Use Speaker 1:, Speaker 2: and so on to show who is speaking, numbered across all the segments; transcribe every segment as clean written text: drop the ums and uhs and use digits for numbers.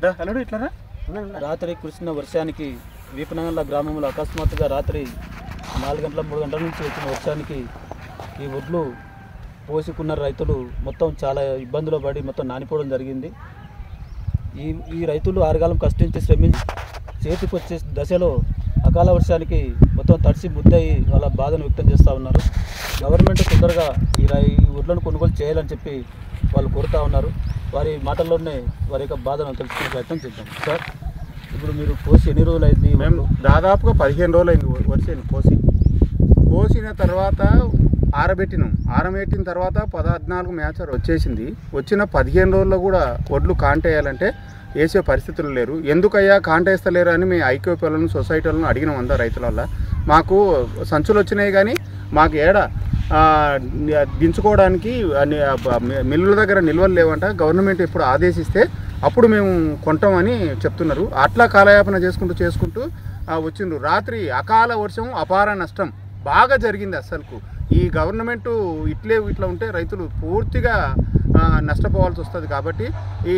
Speaker 1: రాత్రి కురిసిన వర్షానికి వీపనగండ్ల గ్రామంలో అకస్మాత్తుగా రాత్రి 4 గంటల 3 గంటల నుంచి వచ్చిన వర్షానికి ఈ ఒడ్లు పోసుకున్న రైతులు మొత్తం చాలా ఇబ్బందులు పడి మొత్తం నానిపోవడం జరిగింది. ఈ రైతులు ఆరుగాలం కష్టించి శ్రమించి చేతికి వచ్చే దశలో అకాల వర్షానికి మొత్తం తడిసి ముద్దయి వాళ్ళ బాధను వ్యక్తం చేస్తూ ఉన్నారు. గవర్నమెంట్ తొందరగా ఈ ఒడ్లను కొనుగోలు చేయాలని చెప్పి వాళ్ళు కోరుతూ ఉన్నారు. వారి మాటల్లోనే వారి యొక్క బాధను తెలుసుకునే ప్రయత్నం చేద్దాం. సార్, ఇప్పుడు మీరు పోసి ఎన్ని రోజులు అయింది?
Speaker 2: మేము దాదాపుగా 15 రోజులు అయింది వరిసేను పోసిన తర్వాత ఆరబెట్టిన తర్వాత 14 మ్యాచర్ వచ్చేసింది. వచ్చిన 15 రోజుల్లో కూడా ఒడ్లు కాంటేయాలంటే వేసే పరిస్థితులు లేరు. ఎందుకయ్యా కాంటేస్తలేరు అని మేము ఐక్యపలను సొసైటీ వాళ్ళను అడిగినాం. అందరు రైతుల వల్ల మాకు సంచులు వచ్చినాయి కానీ మాకు దించుకోవడానికి మిల్లుల దగ్గర నిల్వలు లేవంట. గవర్నమెంట్ ఎప్పుడు ఆదేశిస్తే అప్పుడు మేము కొంటామని చెప్తున్నారు. అట్లా కాలయాపన చేసుకుంటూ వచ్చిండ్రు. రాత్రి అకాల వర్షం అపార నష్టం బాగా జరిగింది. అసలుకు ఈ గవర్నమెంట్ ఇట్లా ఉంటే రైతులు పూర్తిగా నష్టపోవాల్సి వస్తుంది. కాబట్టి ఈ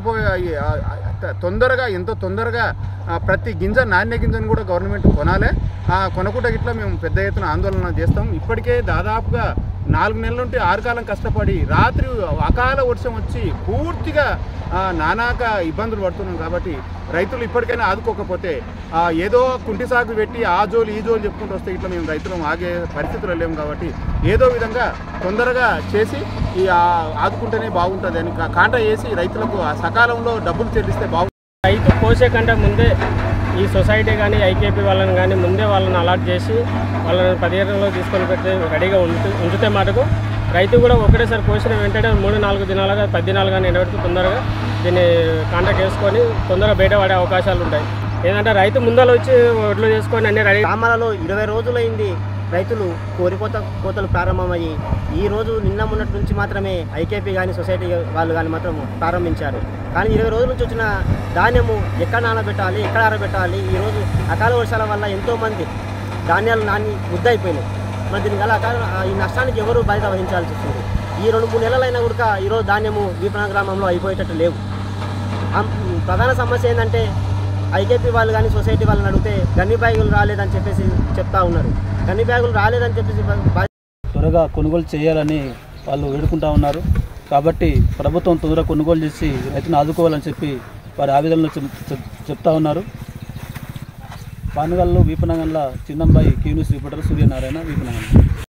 Speaker 2: ఎంతో తొందరగా ప్రతి నాణ్య గింజను కూడా గవర్నమెంట్ కొనాలి. కొనకుండా ఇట్లా మేము పెద్ద ఎత్తున ఆందోళన చేస్తాం. ఇప్పటికే దాదాపుగా 4 నెలల నుండి 6 కాలం కష్టపడి రాత్రి అకాల వర్షం వచ్చి పూర్తిగా నానాక ఇబ్బందులు పడుతున్నాం. కాబట్టి రైతులు ఇప్పటికైనా ఆదుకోకపోతే ఏదో కుంటి సాగు పెట్టి ఆ జోలు ఈ జోలు చెప్పుకుంటూ వస్తే ఇట్లా మేము రైతులను ఆగే పరిస్థితులు లేము. కాబట్టి ఏదో విధంగా తొందరగా చేసి ఆదుకుంటేనే బాగుంటుంది అని కాంటా వేసి రైతులకు సకాలంలో డబ్బులు చెల్లిస్తే బాగుంటుంది.
Speaker 3: రైతు కోసే కంటే ముందే ఈ సొసైటీ కానీ ఐకేపీ వాళ్ళని కానీ ముందే వాళ్ళని అలాట్ చేసి వాళ్ళని 15 రోజులు తీసుకొని పెట్టి రెడీగా ఉంచితే మటుకు రైతు కూడా ఒకటేసారి కోసిన వెంటనే 3-4 దినాలుగా 10 దినాలు కానీ ఎండబెడుతూ తొందరగా దీన్ని కాంటాక్ట్ చేసుకొని తొందరగా బయటపడే అవకాశాలు ఉంటాయి. ఏంటంటే రైతు ముందర వచ్చి ఒడ్లు చేసుకొని అన్ని రెడీ.
Speaker 4: గ్రామాలలో 20 రోజులైంది రైతులు కోతలు ప్రారంభమయ్యి ఈ రోజు నిన్న మొన్నటి నుంచి మాత్రమే ఐకేపీ కానీ సొసైటీ వాళ్ళు కానీ మాత్రం ప్రారంభించారు. కానీ 20 రోజుల నుంచి వచ్చిన ధాన్యము ఎక్కడ నానబెట్టాలి, ఎక్కడ ఆరబెట్టాలి? ఈరోజు అకాల వర్షాల వల్ల ఎంతోమంది ధాన్యాలు ముద్దయిపోయినాయి. మరి దీని గల ఈ నష్టానికి ఎవరు బాధ్యత వహించాల్సి వస్తుంది? ఈ 2-3 నెలలైనా కూడా ఈరోజు ధాన్యము వీపన గ్రామంలో అయిపోయేటట్టు లేవు. ప్రధాన సమస్య ఏంటంటే ఐకేపీ వాళ్ళు కానీ సొసైటీ వాళ్ళని అడిగితే గన్ని బ్యాగులు రాలేదని చెప్పేసి చెప్తా ఉన్నారు. గన్ని బ్యాగులు రాలేదని చెప్పేసి
Speaker 1: త్వరగా కొనుగోలు చేయాలని వాళ్ళు వేడుకుంటా ఉన్నారు. కాబట్టి ప్రభుత్వం తొందరగా కొనుగోలు చేసి రైతును ఆదుకోవాలని చెప్పి వారి ఆవేదనలు చెప్తా ఉన్నారు. పానగల్లో వీపనగండ్ల చిన్నంబాయి Qnews రిపోర్టర్ సూర్యనారాయణ వీపనగండ్ల.